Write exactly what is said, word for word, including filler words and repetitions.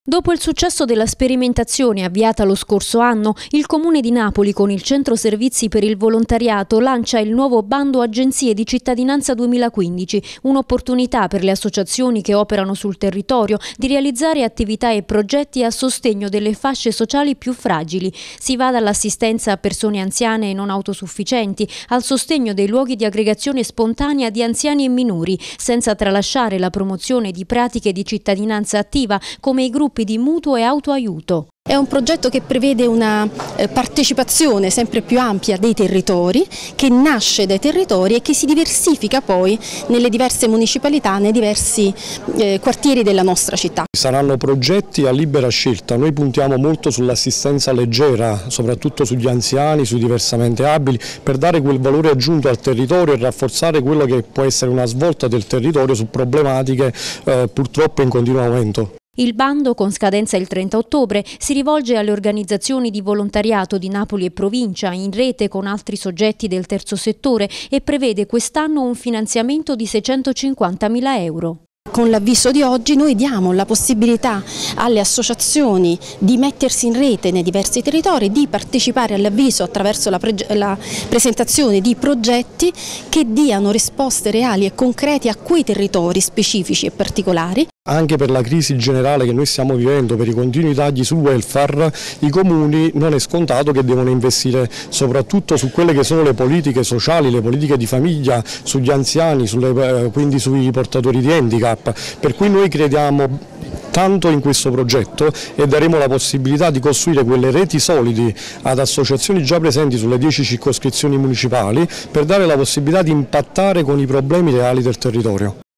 Dopo il successo della sperimentazione avviata lo scorso anno, il Comune di Napoli con il Centro Servizi per il Volontariato lancia il nuovo bando Agenzie di Cittadinanza duemilaquindici, un'opportunità per le associazioni che operano sul territorio di realizzare attività e progetti a sostegno delle fasce sociali più fragili. Si va dall'assistenza a persone anziane e non autosufficienti al sostegno dei luoghi di aggregazione spontanea di anziani e minori, senza tralasciare la promozione di pratiche di cittadinanza attiva come i gruppi di mutuo e autoaiuto. È un progetto che prevede una partecipazione sempre più ampia dei territori, che nasce dai territori e che si diversifica poi nelle diverse municipalità, nei diversi eh, quartieri della nostra città. Saranno progetti a libera scelta, noi puntiamo molto sull'assistenza leggera, soprattutto sugli anziani, sui diversamente abili, per dare quel valore aggiunto al territorio e rafforzare quello che può essere una svolta del territorio su problematiche eh, purtroppo in continuo aumento. Il bando, con scadenza il trenta ottobre, si rivolge alle organizzazioni di volontariato di Napoli e provincia in rete con altri soggetti del terzo settore e prevede quest'anno un finanziamento di seicentocinquantamila euro. Con l'avviso di oggi noi diamo la possibilità alle associazioni di mettersi in rete nei diversi territori, di partecipare all'avviso attraverso la, pre la presentazione di progetti che diano risposte reali e concrete a quei territori specifici e particolari. Anche per la crisi generale che noi stiamo vivendo, per i continui tagli sul welfare, i comuni non è scontato che devono investire soprattutto su quelle che sono le politiche sociali, le politiche di famiglia, sugli anziani, sulle, quindi sui portatori di handicap. Per cui noi crediamo tanto in questo progetto e daremo la possibilità di costruire quelle reti solidi ad associazioni già presenti sulle dieci circoscrizioni municipali per dare la possibilità di impattare con i problemi reali del territorio.